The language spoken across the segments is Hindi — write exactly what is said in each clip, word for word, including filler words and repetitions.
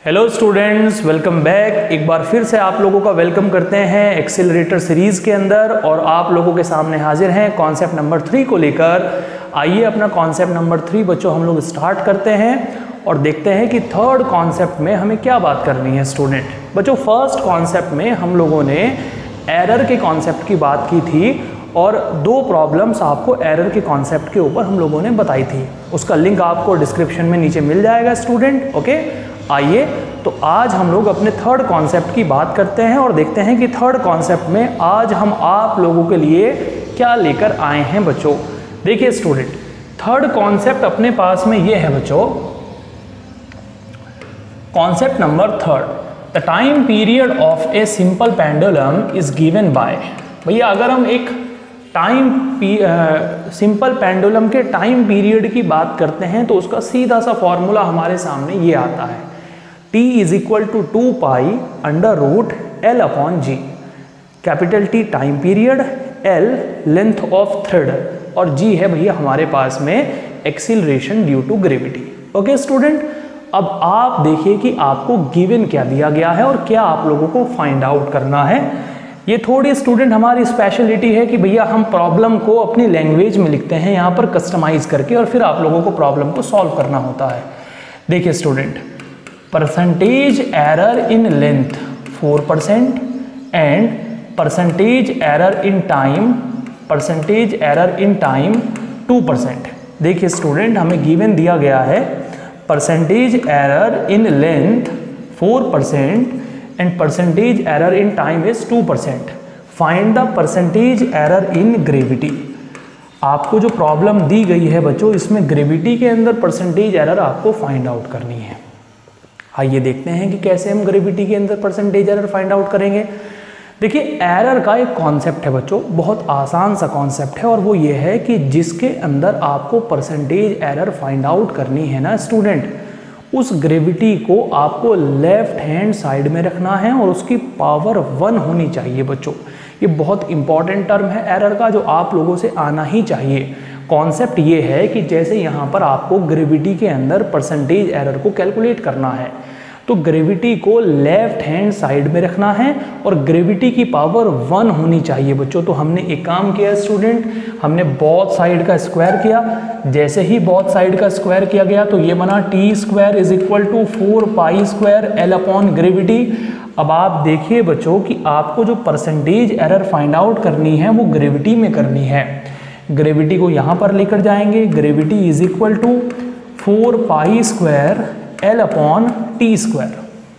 Hello students, welcome back. एक बार फिर से आप लोगों का वेलकम करते हैं एक्सेलरेटर सीरीज़ के अंदर और आप लोगों के सामने हाजिर हैं कॉन्सेप्ट नंबर थ्री को लेकर। आइए अपना कॉन्सेप्ट नंबर थ्री बच्चों हम लोग स्टार्ट करते हैं और देखते हैं कि थर्ड कॉन्सेप्ट में हमें क्या बात करनी है। स्टूडेंट बच्चों, फर्स्ट कॉन्सेप्ट में हम लोगों ने एरर के कॉन्सेप्ट की बात की थी और दो प्रॉब्लम्स आपको एरर के कॉन्सेप्ट के ऊपर हम लोगों ने बताई थी। उसका लिंक आपको डिस्क्रिप्शन में नीचे मिल जाएगा स्टूडेंट। ओके, आइए तो आज हम लोग अपने थर्ड कॉन्सेप्ट की बात करते हैं और देखते हैं कि थर्ड कॉन्सेप्ट में आज हम आप लोगों के लिए क्या लेकर आए हैं बच्चों। देखिए स्टूडेंट, थर्ड कॉन्सेप्ट अपने पास में ये है बच्चों, concept number third, the time period of a simple pendulum is given by. भैया अगर हम एक टाइम सिंपल पेंडुलम के टाइम पीरियड की बात करते हैं तो उसका सीधा सा फॉर्मूला हमारे सामने ये आता है, T is equal to two pi under root L upon G. Capital T time period, L length of thread और G है भैया हमारे पास में acceleration due to gravity. Okay student, अब आप देखिए कि आपको गिवन क्या दिया गया है और क्या आप लोगों को फाइंड आउट करना है। ये थोड़ी स्टूडेंट हमारी स्पेशलिटी है कि भैया हम प्रॉब्लम को अपनी लैंग्वेज में लिखते हैं यहाँ पर कस्टमाइज करके और फिर आप लोगों को प्रॉब्लम को सॉल्व करना होता है। देखिए student, percentage error in length four percent and percentage error in time percentage error in time two percent. देखिए स्टूडेंट, हमें गिवन दिया गया है percentage error in length four percent and percentage error in time is two percent. Find the percentage error in gravity. आपको जो प्रॉब्लम दी गई है बच्चों, इसमें ग्रेविटी के अंदर परसेंटेज एरर आपको फाइंड आउट करनी है। आइए देखते हैं कि कैसे हम ग्रेविटी के अंदर परसेंटेज एरर फाइंड आउट करेंगे। देखिए, एरर का एक कॉन्सेप्ट है बच्चों, बहुत आसान सा कॉन्सेप्ट है और वो ये है कि जिसके अंदर आपको परसेंटेज एरर फाइंड आउट करनी है ना स्टूडेंट, उस ग्रेविटी को आपको लेफ्ट हैंड साइड में रखना है और उसकी पावर वन होनी चाहिए बच्चों। ये बहुत इंपॉर्टेंट टर्म है एरर का, जो आप लोगों से आना ही चाहिए। कॉन्सेप्ट ये है कि जैसे यहाँ पर आपको ग्रेविटी के अंदर परसेंटेज एरर को कैलकुलेट करना है तो ग्रेविटी को लेफ्ट हैंड साइड में रखना है और ग्रेविटी की पावर वन होनी चाहिए बच्चों। तो हमने एक काम किया स्टूडेंट, हमने बोथ साइड का स्क्वायर किया। जैसे ही बोथ साइड का स्क्वायर किया गया तो ये बना T square is equal to four pi square L upon gravity. अब आप देखिए बच्चों कि आपको जो परसेंटेज एरर फाइंड आउट करनी है वो ग्रेविटी में करनी है। ग्रेविटी को यहाँ पर लेकर जाएंगे, gravity is equal to four pi square L upon T square.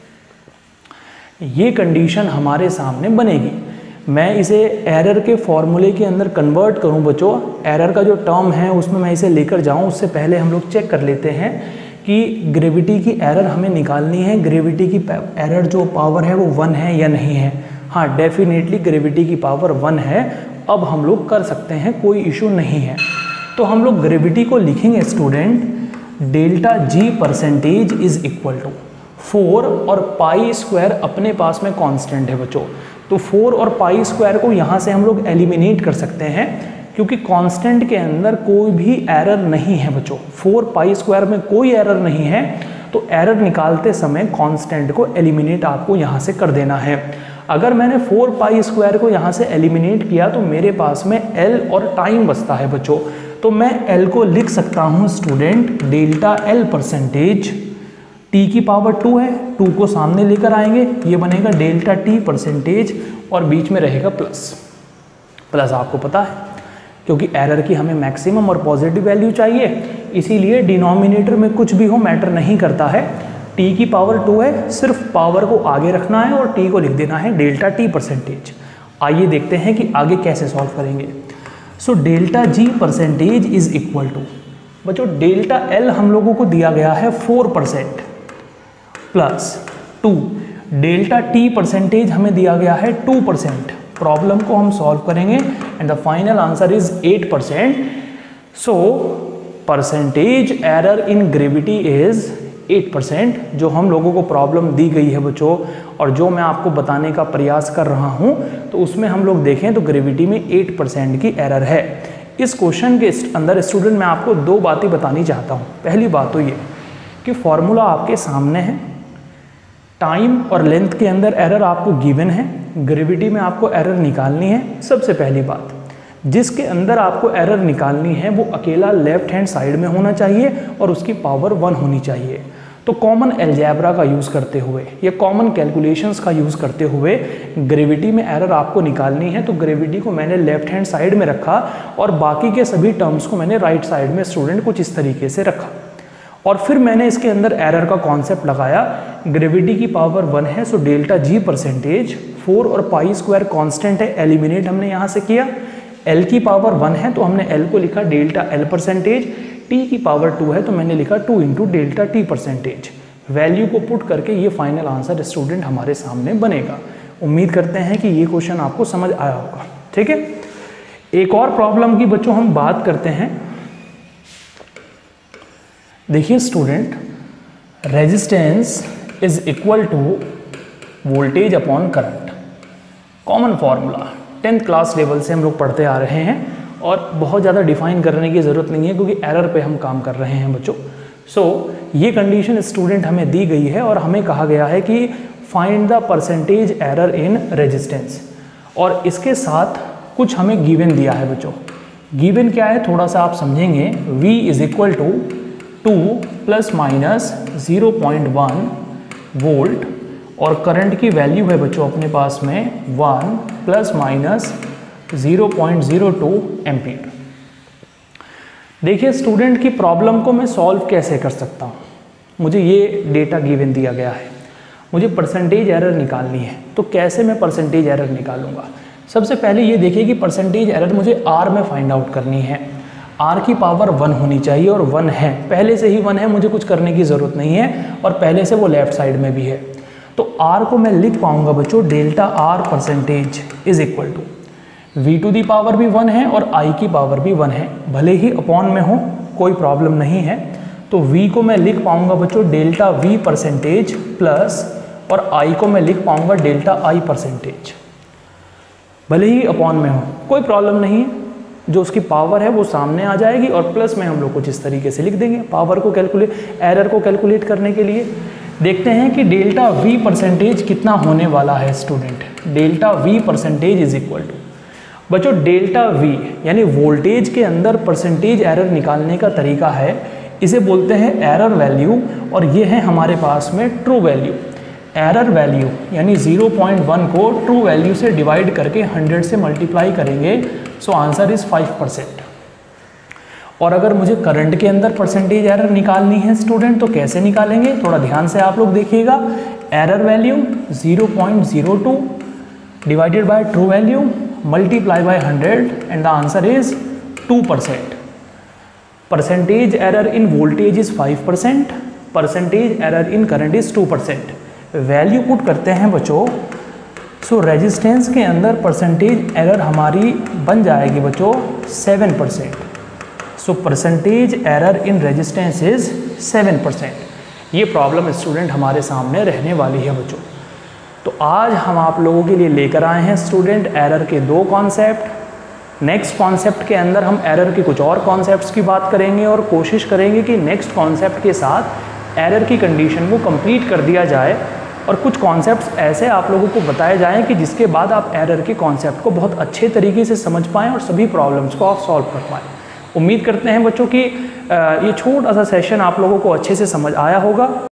ये कंडीशन हमारे सामने बनेगी। मैं इसे एरर के फॉर्मूले के अंदर कन्वर्ट करूं बच्चों, एरर का जो टर्म है उसमें मैं इसे लेकर जाऊं, उससे पहले हम लोग चेक कर लेते हैं कि ग्रेविटी की एरर हमें निकालनी है। ग्रेविटी की एरर जो पावर है वो वन है या नहीं है। हाँ, डेफिनेटली ग्रेविटी की पावर वन है। अब हम लोग कर सकते हैं, कोई इशू नहीं है। तो हम लोग ग्रेविटी को लिखेंगे student, delta G percentage is equal to four और पाई स्क्वायर अपने पास में कांस्टेंट है बच्चों, तो फोर और पाई स्क्वायर को यहाँ से हम लोग एलिमिनेट कर सकते हैं क्योंकि कांस्टेंट के अंदर कोई भी एरर नहीं है बच्चों। फोर पाई स्क्वायर में कोई एरर नहीं है, तो एरर निकालते समय कांस्टेंट को एलिमिनेट आपको यहाँ से कर देना है। अगर मैंने फोर पाई स्क्वायर को यहाँ से एलिमिनेट किया तो मेरे पास में एल और टाइम बचता है बच्चों। तो मैं L को लिख सकता हूँ student, delta L percentage, T की पावर टू है, टू को सामने लेकर आएंगे, ये बनेगा डेल्टा T परसेंटेज और बीच में रहेगा प्लस। प्लस आपको पता है क्योंकि एरर की हमें मैक्सिमम और पॉजिटिव वैल्यू चाहिए, इसीलिए डिनोमिनेटर में कुछ भी हो मैटर नहीं करता है। T की पावर टू है, सिर्फ पावर को आगे रखना है और T को लिख देना है डेल्टा T परसेंटेज। आइए देखते हैं कि आगे कैसे सॉल्व करेंगे। So delta G percentage is equal to बच्चों, डेल्टा एल हम लोगों को दिया गया है four percent plus two, delta T percentage हमें दिया गया है टू परसेंट। प्रॉब्लम को हम सॉल्व करेंगे and the final answer is eight percent. So percentage error in gravity is eight percent. जो हम लोगों को प्रॉब्लम दी गई है बच्चों और जो मैं आपको बताने का प्रयास कर रहा हूं, तो उसमें हम लोग देखें तो ग्रेविटी में एट परसेंट की एरर है। इस क्वेश्चन के अंदर स्टूडेंट मैं आपको दो बातें बतानी चाहता हूं। पहली बात तो ये कि फॉर्मूला आपके सामने है, टाइम और लेंथ के अंदर एरर आपको गिवन है, ग्रेविटी में आपको एरर निकालनी है। सबसे पहली बात, जिसके अंदर आपको एरर निकालनी है वो अकेला लेफ्ट हैंड साइड में होना चाहिए और उसकी पावर वन होनी चाहिए। तो कॉमन अलजेब्रा का यूज़ करते हुए या कॉमन कैलकुलेशंस का यूज़ करते हुए ग्रेविटी में एरर आपको निकालनी है। तो ग्रेविटी को मैंने लेफ्ट हैंड साइड में रखा और बाकी के सभी टर्म्स को मैंने राइट साइड में स्टूडेंट कुछ इस तरीके से रखा और फिर मैंने इसके अंदर एरर का कॉन्सेप्ट लगाया। ग्रेविटी की पावर वन है, so delta G percentage, four और पाई स्क्वायर कांस्टेंट है, एलिमिनेट हमने यहाँ से किया। एल की पावर वन है तो हमने एल को लिखा डेल्टा एल परसेंटेज, टी की पावर टू है तो मैंने लिखा two into delta T percentage. Value को पुट करके ये फाइनल आंसर स्टूडेंट हमारे सामने बनेगा। उम्मीद करते हैं कि ये क्वेश्चन आपको समझ आया होगा। ठीक है, एक और प्रॉब्लम की बच्चों हम बात करते हैं। देखिए student, resistance is equal to voltage upon current, common formula tenth class level से हम लोग पढ़ते आ रहे हैं और बहुत ज़्यादा डिफाइन करने की ज़रूरत नहीं है क्योंकि एरर पे हम काम कर रहे हैं बच्चों। सो so, ये कंडीशन स्टूडेंट हमें दी गई है और हमें कहा गया है कि find the percentage error in resistance, और इसके साथ कुछ हमें गिवन दिया है बच्चों। गिवन क्या है थोड़ा सा आप समझेंगे। V is equal to two plus minus zero point one volt और करंट की वैल्यू है बच्चों अपने पास में one plus minus zero point zero two ampere. देखिए स्टूडेंट की प्रॉब्लम को मैं सॉल्व कैसे कर सकता हूँ। मुझे ये डेटा गिवन दिया गया है, मुझे परसेंटेज एरर निकालनी है, तो कैसे मैं परसेंटेज एरर निकालूंगा। सबसे पहले ये देखिए कि परसेंटेज एरर मुझे आर में फाइंड आउट करनी है। आर की पावर वन होनी चाहिए और वन है, पहले से ही वन है, मुझे कुछ करने की ज़रूरत नहीं है और पहले से वो लेफ्ट साइड में भी है। तो आर को मैं लिख पाऊंगा बच्चों delta R percentage is equal to V to the power भी वन है और आई की पावर भी वन है, भले ही अपॉन में हो कोई प्रॉब्लम नहीं है। तो वी को मैं लिख पाऊंगा बच्चों डेल्टा वी परसेंटेज प्लस और आई को मैं लिख पाऊंगा डेल्टा आई परसेंटेज, भले ही अपॉन में हो कोई प्रॉब्लम नहीं है। जो उसकी पावर है वो सामने आ जाएगी और प्लस में हम लोग कुछ इस तरीके से लिख देंगे पावर को कैलकुलेट एरर को कैलकुलेट करने के लिए। देखते हैं कि डेल्टा वी परसेंटेज कितना होने वाला है student. Delta V percentage is equal to बच्चों डेल्टा वी यानी वोल्टेज के अंदर परसेंटेज एरर निकालने का तरीका है, इसे बोलते हैं एरर वैल्यू और ये है हमारे पास में ट्रू वैल्यू। एरर वैल्यू यानी ज़ीरो पॉइंट वन को ट्रू वैल्यू से डिवाइड करके हंड्रेड से मल्टीप्लाई करेंगे, so answer is five percent. और अगर मुझे करंट के अंदर परसेंटेज एरर निकालनी है स्टूडेंट तो कैसे निकालेंगे, थोड़ा ध्यान से आप लोग देखिएगा। Error value zero point zero two divided by true value multiply by hundred and the answer is two percent. Percentage error in voltage is five percent, percentage error in current is two percent. Value put करते हैं बच्चों, सो रेजिस्टेंस के अंदर परसेंटेज एरर हमारी बन जाएगी बच्चों seven percent. So percentage error in resistance is seven percent. ये प्रॉब्लम स्टूडेंट हमारे सामने रहने वाली है बच्चों। तो आज हम आप लोगों के लिए लेकर आए हैं स्टूडेंट एरर के दो कॉन्सेप्ट। नेक्स्ट कॉन्सेप्ट के अंदर हम एरर के कुछ और कॉन्सेप्ट्स की बात करेंगे और कोशिश करेंगे कि नेक्स्ट कॉन्सेप्ट के साथ एरर की कंडीशन को कंप्लीट कर दिया जाए और कुछ कॉन्सेप्ट्स ऐसे आप लोगों को बताए जाएं कि जिसके बाद आप एरर के कॉन्सेप्ट को बहुत अच्छे तरीके से समझ पाएँ और सभी प्रॉब्लम्स को आप सॉल्व कर पाएँ। उम्मीद करते हैं बच्चों कि ये छोटा सा सेशन आप लोगों को अच्छे से समझ आया होगा।